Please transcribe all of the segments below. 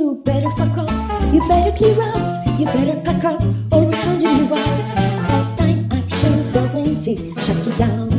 You better fuck off, you better clear out, you better pack up, or we're hounding you out. Palestine action's going to shut you down.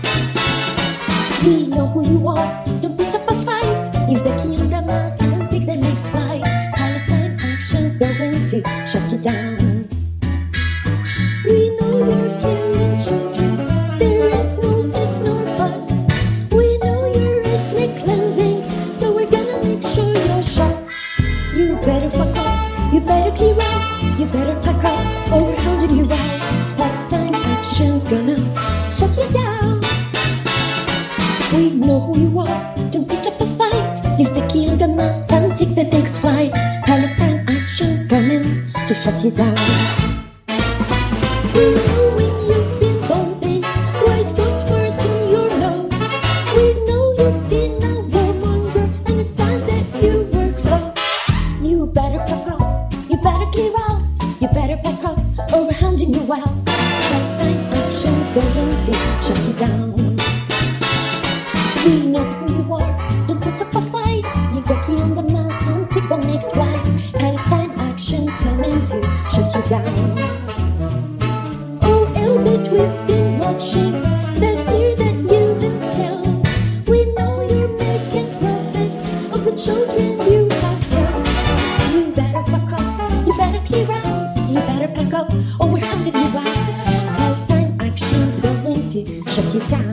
We know who you are, don't put up a fight. Leave the key on the mat and take the next flight. Palestine action's going to shut you down. We know you're killing children, there is no if nor but. We know you're ethnic cleansing, so we're gonna make sure you're shot. You better fuck off, you better clear out, you better pack up, or we're hounding you out. Palestine action's gonna shut you down. We know who you are, don't put up a fight. Leave the key on the mat and take the next flight. Palestine action's coming to shut you down. We know when you've been bombing, white phosphorus in your nose. We know you've been a warmonger, and it's time that you were close. You better fuck off, you better clear out, you better pack up, or we're hounding you out. Palestine action's going to shut you down. We know who you are, don't put up a fight. Leave the key on the mat and take the next flight. Palestine action's coming to shut you down. Oh, Elbit, we've been watching the fear that you've instilled. We know you're making profits of the children you have killed. You better fuck off, you better clear out, you better pack up, or we're hounding you out. Palestine action's going to shut you down.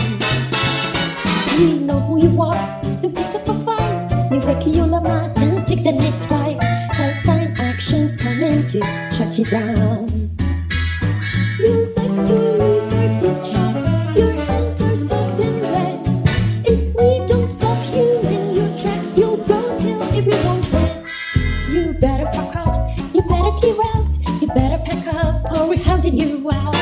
We know who you are, don't put up a fight. Leave the key on the mat and take the next flight. Palestine action's coming to shut you down. Your factories are dead shut, your hands are soaked in red. If we don't stop you in your tracks, you'll go till everyone's dead. You better fuck off, you better clear out, you better pack up, or we're hounding you out.